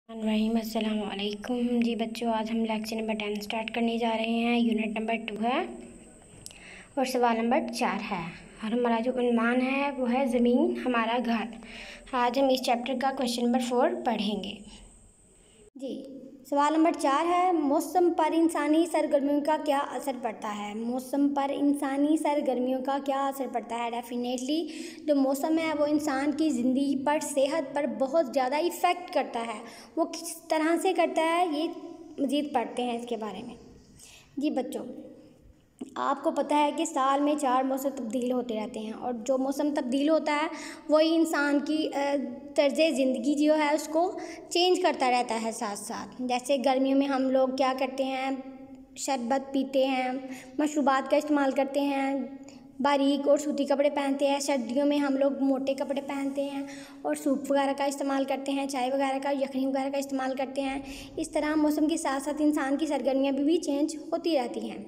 रहीम अस्सलाम वालेकुम जी बच्चों, आज हम लेक्चर नंबर 10 स्टार्ट करने जा रहे हैं। यूनिट नंबर 2 है और सवाल नंबर 4 है और हमारा जो उन्वान है वो है ज़मीन हमारा घर। आज हम इस चैप्टर का क्वेश्चन नंबर 4 पढ़ेंगे जी। सवाल नंबर 4 है, मौसम पर इंसानी सरगर्मियों का क्या असर पड़ता है। मौसम पर इंसानी सरगर्मियों का क्या असर पड़ता है। डेफिनेटली जो मौसम है वो इंसान की ज़िंदगी पर, सेहत पर बहुत ज़्यादा इफ़ेक्ट करता है। वो किस तरह से करता है ये मज़ीद पढ़ते हैं इसके बारे में जी। बच्चों, आपको पता है कि साल में 4 मौसम तब्दील होते रहते हैं और जो मौसम तब्दील होता है वही इंसान की तर्ज़ ज़िंदगी जो है उसको चेंज करता रहता है साथ साथ। जैसे गर्मियों में हम लोग क्या करते हैं, शरबत पीते हैं, मशरूबात का इस्तेमाल करते हैं, बारीक और सूती कपड़े पहनते हैं। सर्दियों में हम लोग मोटे कपड़े पहनते हैं और सूप वगैरह का इस्तेमाल करते हैं, चाय वगैरह का, यखनी वगैरह का इस्तेमाल करते हैं। इस तरह मौसम के साथ साथ इंसान की सरगर्मियाँ भी चेंज होती रहती हैं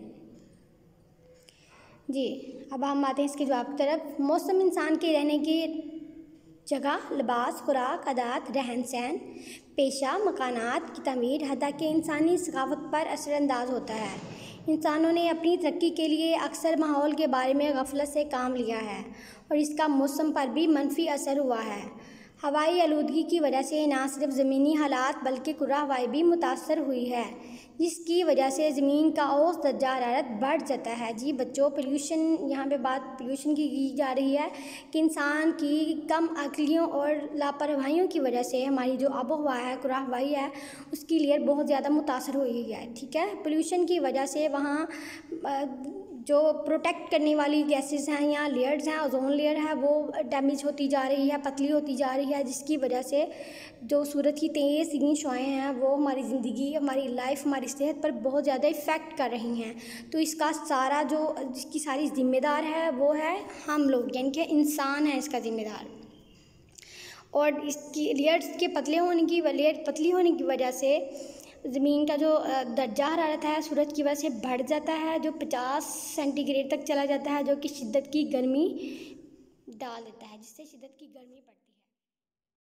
जी। अब हम आते हैं इसके जवाब की तरफ। मौसम इंसान के रहने की जगह, लिबास, खुराक, आदत, रहन सहन, पेशा, मकानात की तमीर, हत्ता कि इंसानी सकाफत पर असरअंदाज होता है। इंसानों ने अपनी तरक्की के लिए अक्सर माहौल के बारे में गफलत से काम लिया है और इसका मौसम पर भी मनफी असर हुआ है। हवाई आलूदगी की वजह से न सिर्फ ज़मीनी हालात बल्कि कुर्रा हवाई भी मुतासर हुई है, जिसकी वजह से ज़मीन का औसत दर्जा हरारत बढ़ जाता है जी। बच्चों, पोल्यूशन, यहाँ पे बात पोल्यूशन की जा रही है कि इंसान की कम अक्लियों और लापरवाहियों की वजह से हमारी जो आबो हवा है, कुर्रा हवाई है, उसकी लेयर बहुत ज़्यादा मुतासर हुई है। ठीक है, पोल्यूशन की वजह से वहाँ जो प्रोटेक्ट करने वाली गैसेस हैं या लेयर्स हैं, ओजोन लेयर है, वो डैमेज होती जा रही है, पतली होती जा रही है, जिसकी वजह से जो सूरज की तेज़ सीधी शुआएँ हैं वो हमारी ज़िंदगी, हमारी लाइफ, हमारी सेहत पर बहुत ज़्यादा इफ़ेक्ट कर रही हैं। तो इसका सारा जिसकी सारी ज़िम्मेदार है वो है हम लोग, यानी कि इंसान है इसका ज़िम्मेदार। और इसकी लेयर्स के लेयर पतली होने की वजह से ज़मीन का जो दर्जा हरारत है सूरज की वजह से बढ़ जाता है, जो 50 सेंटीग्रेड तक चला जाता है, जो कि शिद्दत की गर्मी डाल देता है, जिससे शिद्दत की गर्मी बढ़ती है।